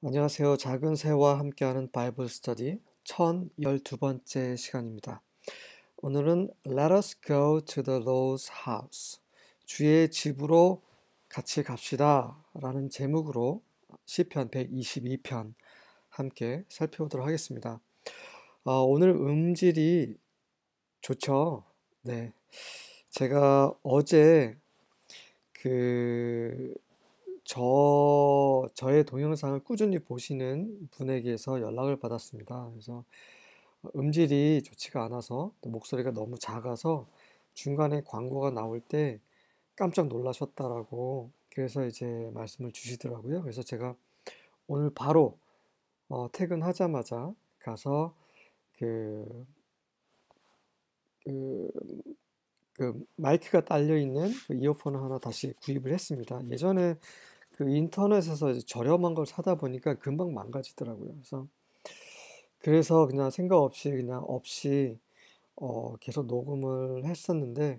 안녕하세요. 작은 새와 함께하는 바이블 스터디 1012번째 시간입니다. 오늘은 Let us go to the Lord's house. 주의 집으로 같이 갑시다 라는 제목으로 시편 122편 함께 살펴보도록 하겠습니다. 오늘 음질이 좋죠? 네. 제가 어제 그 저의 동영상을 꾸준히 보시는 분에게서 연락을 받았습니다. 그래서 음질이 좋지가 않아서 또 목소리가 너무 작아서 중간에 광고가 나올 때 깜짝 놀라셨다라고 그래서 이제 말씀을 주시더라고요. 그래서 제가 오늘 바로 퇴근하자마자 가서 그, 그, 그 마이크가 딸려 있는 그 이어폰을 하나 다시 구입을 했습니다. 예전에 그 인터넷에서 이제 저렴한 걸 사다 보니까 금방 망가지더라고요. 그래서 그냥 생각 없이 계속 녹음을 했었는데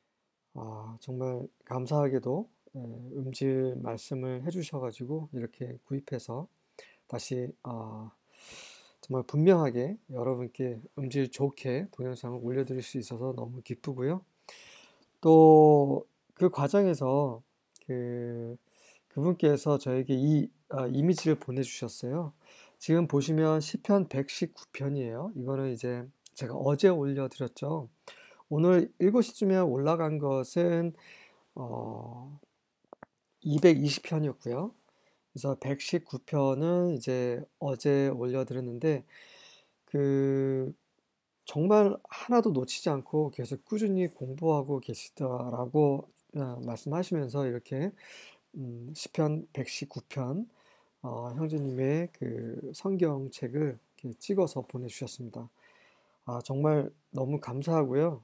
정말 감사하게도 음질 말씀을 해주셔가지고 이렇게 구입해서 다시 정말 분명하게 여러분께 음질 좋게 동영상을 올려드릴 수 있어서 너무 기쁘고요. 또 그 과정에서 그분께서 저에게 이 이미지를 보내주셨어요. 지금 보시면 시편 119편이에요. 이거는 이제 제가 어제 올려드렸죠. 오늘 7시쯤에 올라간 것은 220편이었고요. 그래서 119편은 이제 어제 올려드렸는데 그 정말 하나도 놓치지 않고 계속 꾸준히 공부하고 계시다라고 말씀하시면서 이렇게 시편 119편 형제님의 그 성경책을 이렇게 찍어서 보내주셨습니다. 정말 너무 감사하고요.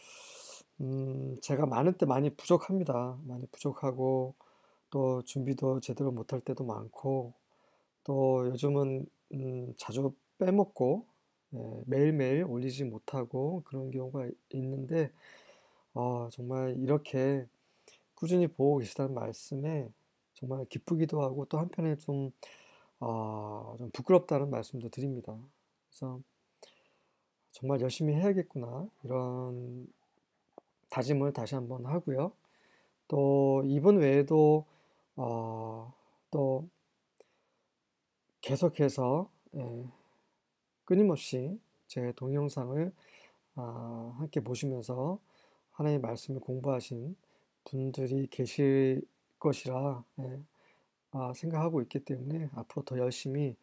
제가 많은 때 많이 부족합니다. 많이 부족하고 또 준비도 제대로 못할 때도 많고 또 요즘은 자주 빼먹고 매일매일 올리지 못하고 그런 경우가 있는데 정말 이렇게 꾸준히 보고 계시다는 말씀에 정말 기쁘기도 하고 또 한편에 좀 부끄럽다는 말씀도 드립니다. 그래서 정말 열심히 해야겠구나 이런 다짐을 다시 한번 하고요. 또 이분 외에도 또 계속해서 끊임없이 제 동영상을 함께 보시면서 하나님의 말씀을 공부하신 분들이 계실 것이라 생각하고 있기 때문에 앞으로 더 열심히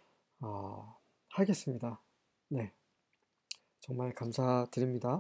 하겠습니다. 네, 정말 감사드립니다.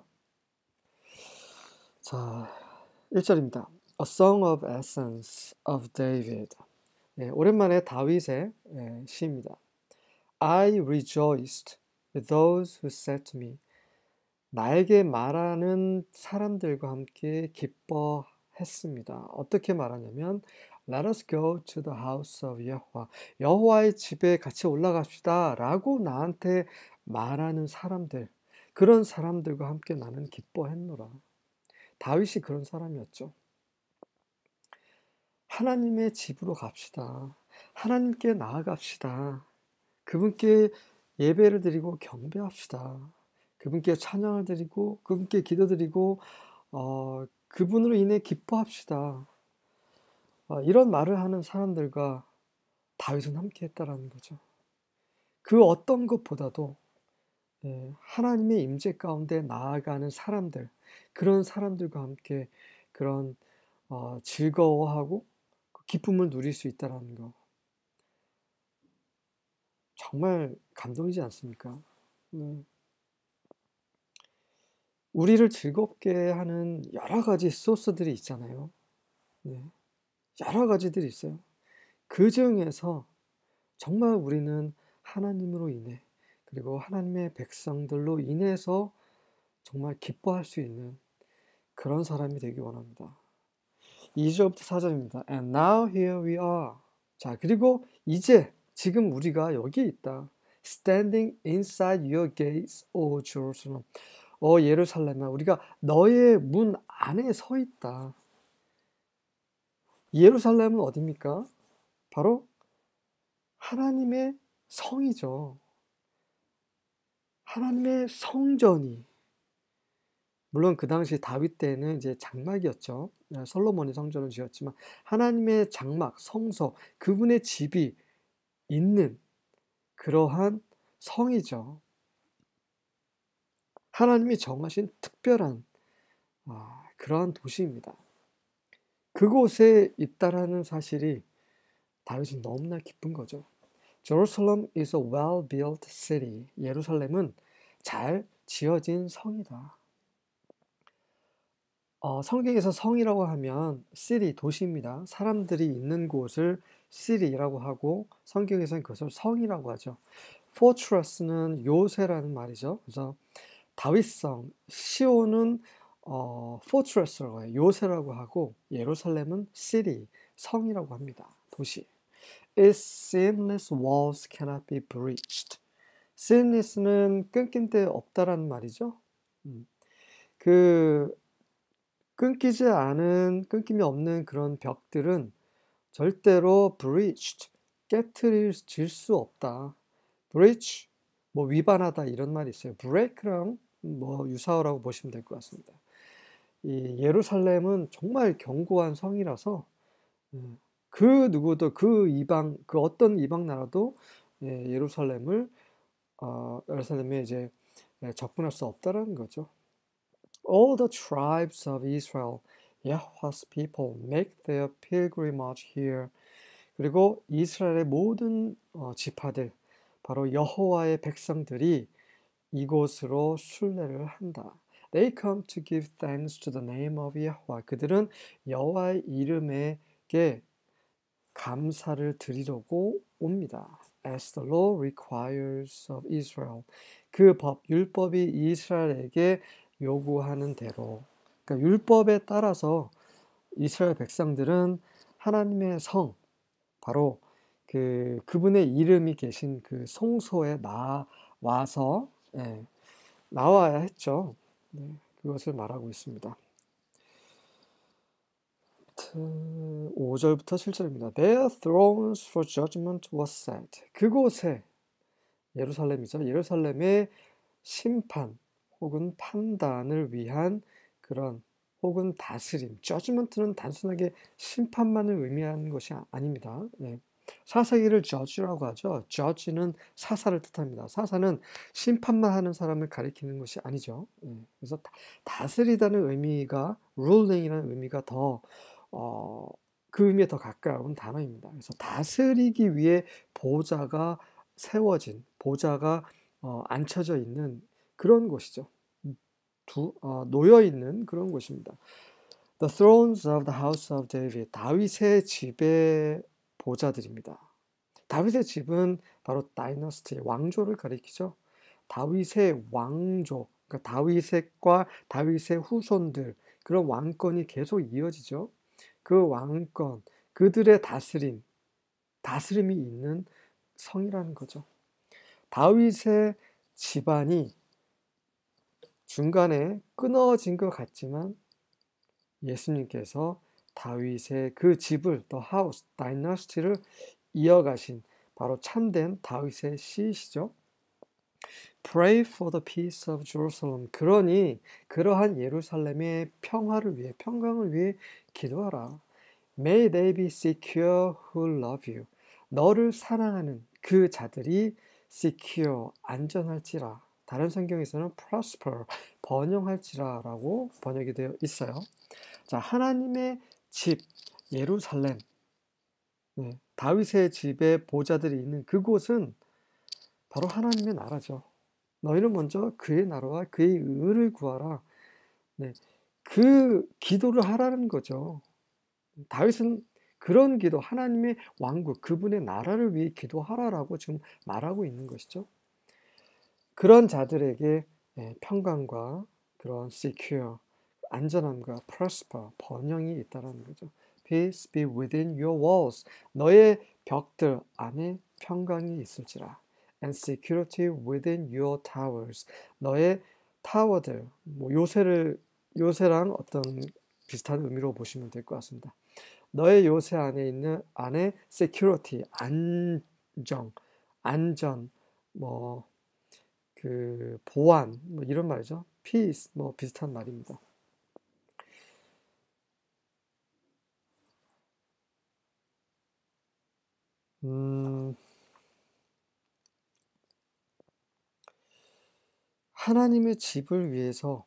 자, 1절입니다. A Song of Ascents of David. 오랜만에 다윗의 시입니다. I rejoiced with those who said to me. 나에게 말하는 사람들과 함께 기뻐했습니다. 어떻게 말하냐면 Let us go to the house of 여호와. 여호와의 집에 같이 올라갑시다 라고 나한테 말하는 사람들, 그런 사람들과 함께 나는 기뻐했노라. 다윗이 그런 사람이었죠. 하나님의 집으로 갑시다. 하나님께 나아갑시다. 그분께 예배를 드리고 경배합시다. 그분께 찬양을 드리고 그분께 기도드리고 그분으로 인해 기뻐합시다. 이런 말을 하는 사람들과 다윗은 함께 했다라는 거죠. 그 어떤 것보다도 하나님의 임재 가운데 나아가는 사람들, 그런 사람들과 함께 그런 즐거워하고 기쁨을 누릴 수 있다는 거 정말 감동이지 않습니까? 우리를 즐겁게 하는 여러 가지 소스들이 있잖아요. 네, 여러 가지들이 있어요. 그 중에서 정말 우리는 하나님으로 인해 그리고 하나님의 백성들로 인해서 정말 기뻐할 수 있는 그런 사람이 되기 원합니다. 2절부터 4절입니다. And now here we are. 자, 그리고 이제 지금 우리가 여기 있다. Standing inside your gates, O Jerusalem. 예루살렘아, 우리가 너의 문 안에 서 있다. 예루살렘은 어디입니까? 바로 하나님의 성이죠. 하나님의 성전이, 물론 그 당시 다윗 때는 이제 장막이었죠. 솔로몬이 성전을 지었지만 하나님의 장막, 성소, 그분의 집이 있는 그러한 성이죠. 하나님이 정하신 특별한 그러한 도시입니다. 그곳에 있다라는 사실이 다윗은 너무나 기쁜 거죠. Jerusalem is a well-built city. 예루살렘은 잘 지어진 성이다. 성경에서 성이라고 하면 city, 도시입니다. 사람들이 있는 곳을 city라고 하고 성경에서는 그것을 성이라고 하죠. fortress는 요새라는 말이죠. 그래서 다윗성, 시온은 fortress라고 해요. 요새라고 하고 예루살렘은 city, 성이라고 합니다. 도시. Its seamless walls cannot be breached. seamless는 끊긴 데 없다라는 말이죠. 그 끊김이 없는 그런 벽들은 절대로 breached, 깨트릴 수 없다. breach, 뭐 위반하다 이런 말이 있어요. break랑 뭐 유사어라고 보시면 될 것 같습니다. 이 예루살렘은 정말 견고한 성이라서 그 누구도 그 어떤 이방 나라도 예루살렘에 이제 접근할 수 없다라는 거죠. All the tribes of Israel, Yahweh's people, make their pilgrimage here. 그리고 이스라엘의 모든 지파들, 바로 여호와의 백성들이 이곳으로 순례를 한다. They come to give thanks to the name of Yahweh. 그들은 여호와의 이름에게 감사를 드리려고 옵니다. As the law requires of Israel. 그 율법이 이스라엘에게 요구하는 대로. 그러니까 율법에 따라서 이스라엘 백성들은 하나님의 성, 바로 그분의 이름이 계신 그 성소에 나와서 나와야 했죠. 그것을 말하고 있습니다. 5절부터 7절입니다. Their thrones for judgment was set. 그곳에 예루살렘이죠. 예루살렘의 심판 혹은 판단을 위한 그런 혹은 다스림. judgment는 단순하게 심판만을 의미하는 것이 아닙니다. 사사기를 judge라고 하죠. judge는 사사를 뜻합니다. 사사는 심판만 하는 사람을 가리키는 것이 아니죠. 그래서 다스리다는 의미가 ruling이라는 의미가 그 의미에 더 가까운 단어입니다. 그래서 다스리기 위해 보좌가 세워진, 보좌가 앉혀져 있는 그런 곳이죠. 놓여 있는 그런 곳입니다. The thrones of the house of David. 다윗의 집의 보좌들입니다. 다윗의 집은 바로 다이너스티, 왕조를 가리키죠. 다윗의 왕조, 그러니까 다윗과 다윗의 후손들, 그런 왕권이 계속 이어지죠. 그 왕권, 그들의 다스림이 있는 성이라는 거죠. 다윗의 집안이 중간에 끊어진 것 같지만 예수님께서 다윗의 그 집을, the house, dynasty를 이어가신 바로 참된 다윗의 씨이시죠. Pray for the peace of Jerusalem. 그러니 그러한 예루살렘의 평강을 위해 기도하라. May they be secure who love you. 너를 사랑하는 그 자들이 secure, 안전할지라. 다른 성경에서는 prosper, 번영할지라라고 번역이 되어 있어요. 자, 하나님의 집, 예루살렘, 다윗의 집에 보좌들이 있는 그곳은 바로 하나님의 나라죠. 너희는 먼저 그의 나라와 그의 의를 구하라. 그 기도를 하라는 거죠. 다윗은 그런 기도, 하나님의 왕국, 그분의 나라를 위해 기도하라라고 지금 말하고 있는 것이죠. 그런 자들에게 평강과 그런 secure, 안전함과 prosper, 번영이 있다는 거죠. Peace be within your walls. 너의 벽들 안에 평강이 있을지라. And security within your towers. 너의 타워들, 뭐 요새랑 어떤 비슷한 의미로 보시면 될 것 같습니다. 너의 요새 안에 있는 security, 안전, 뭐 보안, 뭐 이런 말이죠. peace, 뭐 비슷한 말입니다. 하나님의 집을 위해서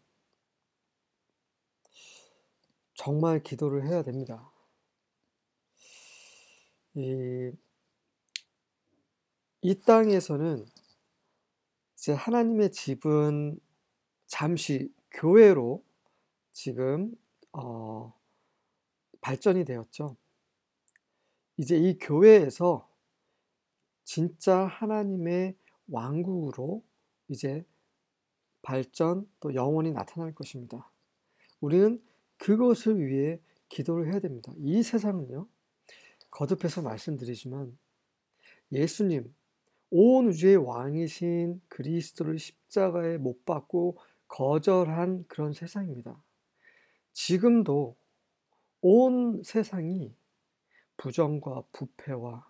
정말 기도를 해야 됩니다. 이 땅에서는 이제 하나님의 집은 잠시 교회로 지금 발전이 되었죠. 이제 이 교회에서 진짜 하나님의 왕국으로 이제 발전 또 영원히 나타날 것입니다. 우리는 그것을 위해 기도를 해야 됩니다. 이 세상은요, 거듭해서 말씀드리지만 예수님, 온 우주의 왕이신 그리스도를 십자가에 못 박고 거절한 그런 세상입니다. 지금도 온 세상이 부정과 부패와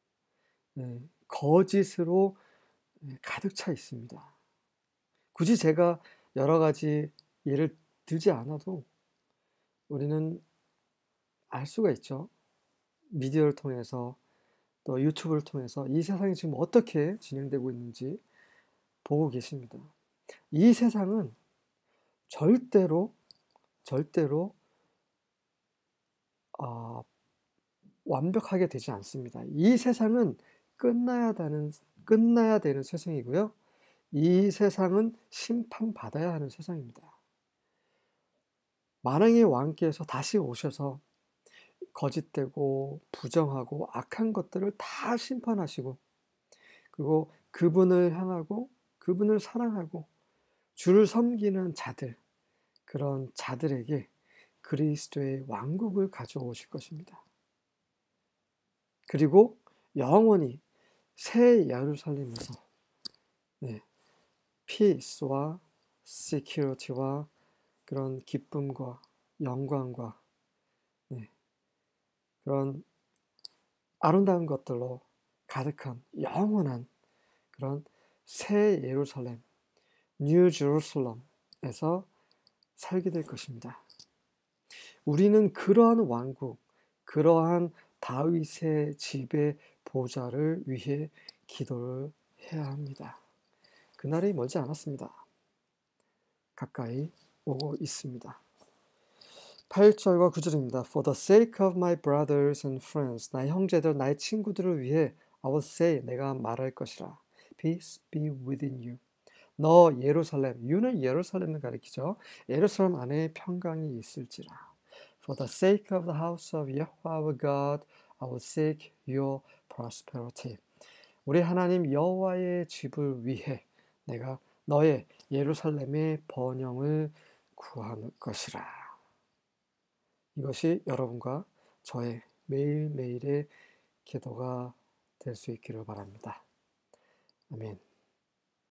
거짓으로 가득 차 있습니다. 굳이 제가 여러 가지 예를 들지 않아도 우리는 알 수가 있죠. 미디어를 통해서 또 유튜브를 통해서 이 세상이 지금 어떻게 진행되고 있는지 보고 계십니다. 이 세상은 절대로 완벽하게 되지 않습니다. 이 세상은 끝나야 되는 세상이고요. 이 세상은 심판받아야 하는 세상입니다. 만왕의 왕께서 다시 오셔서 거짓되고 부정하고 악한 것들을 다 심판하시고, 그리고 그분을 향하고 그분을 사랑하고 주를 섬기는 자들, 그런 자들에게 그리스도의 왕국을 가져오실 것입니다. 그리고 영원히 새 예루살렘에서 peace와 security와 그런 기쁨과 영광과 그런 아름다운 것들로 가득한 영원한 그런 새 예루살렘, 뉴 제루살렘에서 살게 될 것입니다. 우리는 그러한 왕국, 그러한 다윗의 집의 보좌를 위해 기도를 해야 합니다. 그날이 멀지 않았습니다. 가까이 오고 있습니다. 8절과 9절입니다. For the sake of my brothers and friends, 나의 형제들, 나의 친구들을 위해 I will say, 내가 말할 것이라. Peace be within you. 너 예루살렘, you는 예루살렘을 가리키죠. 예루살렘 안에 평강이 있을지라. For the sake of the house of Yahweh our God, I will seek your prosperity. 우리 하나님 여호와의 집을 위해 내가 너의 예루살렘의 번영을 구할 것이라. 이것이 여러분과 저의 매일매일의 기도가 될 수 있기를 바랍니다. 아멘.